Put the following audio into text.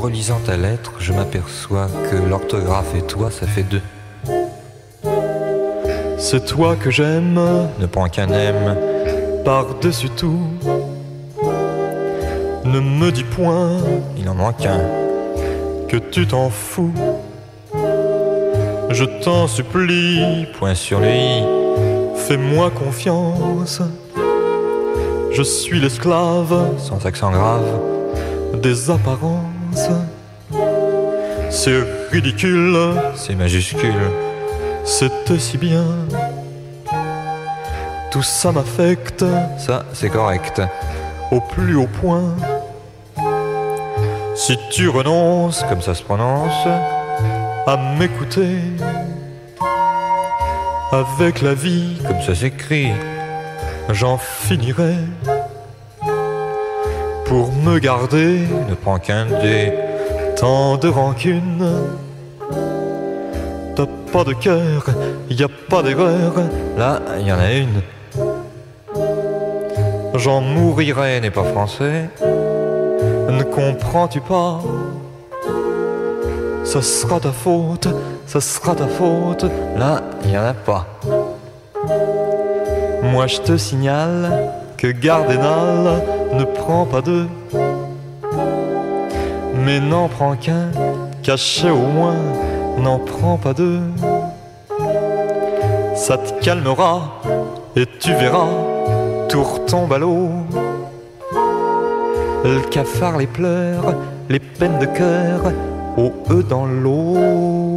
relisant ta lettre, je m'aperçois que l'orthographe et toi, ça fait deux. C'est toi que j'aime, Ne prends qu'un M. par-dessus tout. Ne me dis point Il en manque un. que tu t'en fous. Je t'en supplie, Point sur le I. fais-moi confiance. Je suis l'esclave Sans accent grave. des apparences. C'est ridicule, C'est majuscule. c'était si bien. Tout ça m'affecte Ça, c'est correct. au plus haut point. Si tu renonces Comme ça se prononce. à m'écouter, avec la vie, Comme ça s'écrit. j'en finirai pour me garder Ne prends qu'un D. tant de rancune. T'as pas de cœur, y a pas d'erreur. Là, il y en a une. J'en mourrai, N'est pas français. ne comprends-tu pas? Ce sera ta faute, ce sera ta faute. Là, il y en a pas. Moi je te signale que Gardénal ne prend pas deux, mais n'en prend qu'un, caché au moins, n'en prend pas deux. Ça te calmera et tu verras, tout retombe à l'eau. Le cafard, les pleurs, les peines de cœur, au E dans l'eau.